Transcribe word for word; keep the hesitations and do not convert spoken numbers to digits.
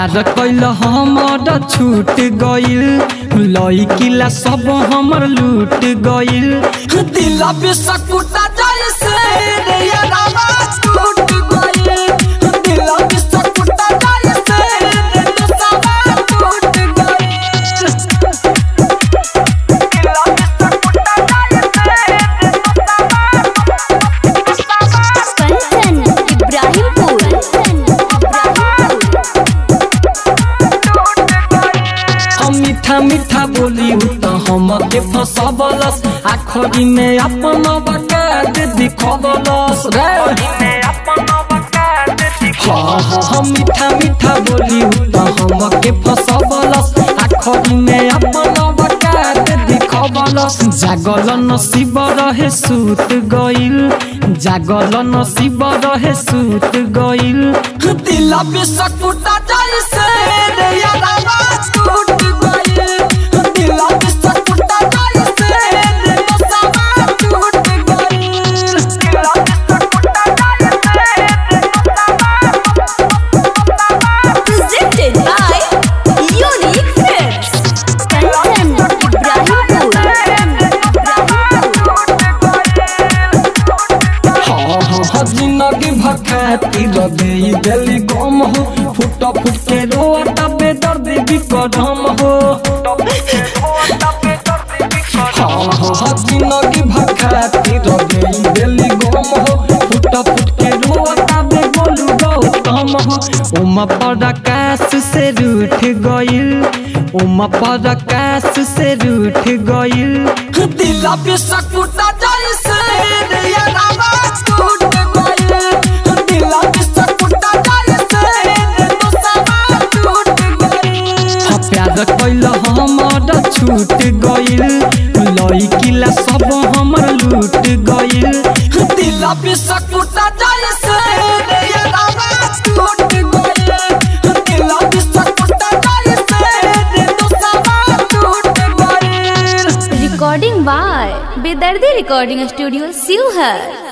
प्यार कैल हमर छूट गइल, लइकिला सब हमर लूट गइल। दिल बिस्कुटा जैसे रे यारावा टूट गइल, दिल बिस्कुटा जैसे रे नसावा टूट गइल। कंचन इब्राहिमपुर। मीठा मीठा बोली तो हम के फसबलस, आखरी में अपन बकाद दिखबलस रे। हाँ हाँ मीठा मीठा बोली तो हम के फसबलस, आखरी में अपन बकाद दिखबलस। जागल नसीब रहे सूत गइल, जागल नसीब रहे सूत गइल। दिल बिस्कुटा जैसे रे यारावा टूट गइल, दिल बिस्कुटा जैसे रे नसावा टूट गइल। Presented by Unique Films. Kanchan Ibrahimpur. हाँ हाँ जिंदगी भखाती रही दिली गम हो, फुट फुट के रोता बेदर्द भी करम हो। हाँ हाँ जिंदगी भखाती रही दिली गम हो, फुट फुट के रोता बे बोलू गौतम हो। उमा पर आकाश से रूठ गइल, उमा पर आकाश से रूठ गइल। दिल बिस्कुटा जैसे रे यारावा टूट गइल, दिल बिस्कुटा जैसे रे नसावा टूट गइल। प्यार कैल हमर छूट गइल, लइकिला सब हमर लूट गइल। दिल बिस्कुटा जैसे रे यारावा टूट गइल, दिल बिस्कुटा जैसे रे नसावा टूट गइल। Recording by Bedardhi Recording Studio, Sivhar।